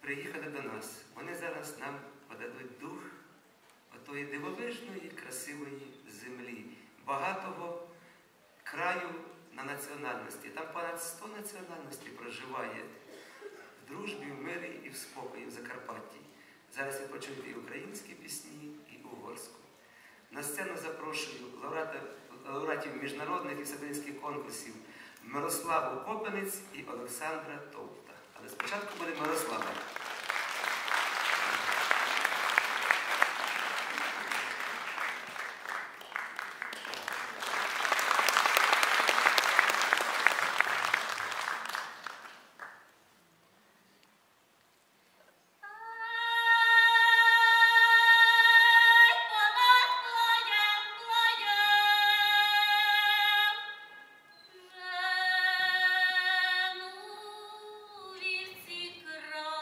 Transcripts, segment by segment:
приїхали до нас. Вони зараз нам подадуть дух отої дивовижної, красивої землі, багатого краю на національності. Там понад 100 національностей проживає в дружбі, в мирі і в спокої в Закарпатті. Зараз ви почуєте і українські пісні, і угорську. На сцену запрошую лауреатів міжнародних і всеукраїнських конкурсів Мирославу Копенець і Олександра Товта. Але спочатку буде Мирослава. Край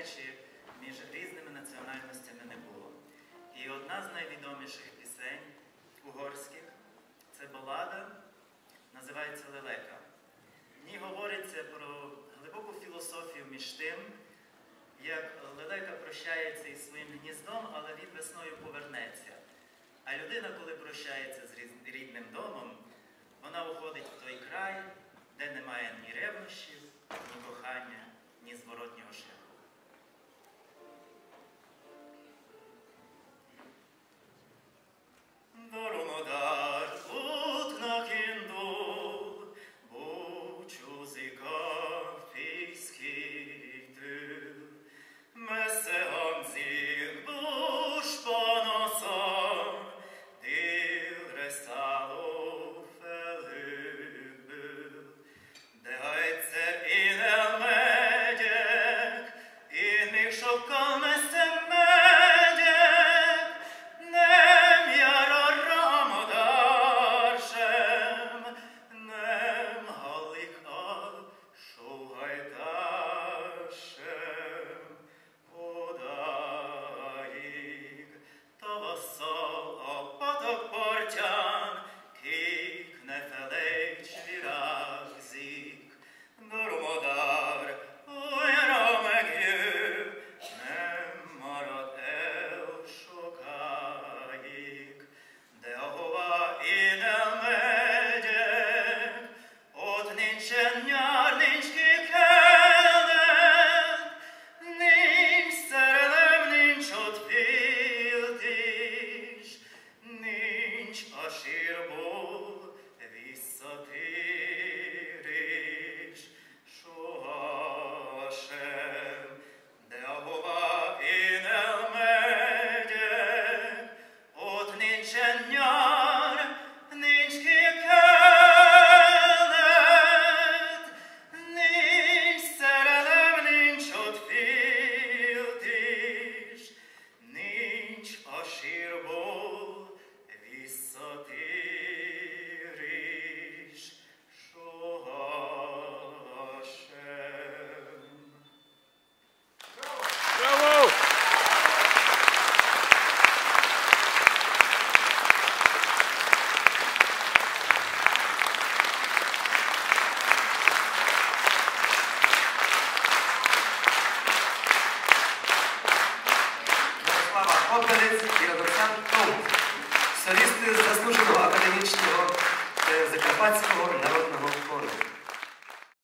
розбрещі між різними національностями не було. І одна з найвідоміших пісень угорських – це балада, називається «Лелека». В ній говориться про глибоку філософію між тим, як лелека прощається із своїм гніздом, але він весною повернеться. А людина, коли прощається з рідним домом, вона уходить в той край, де немає ні ревнощів, ні кохання, ні зворотнього шляху.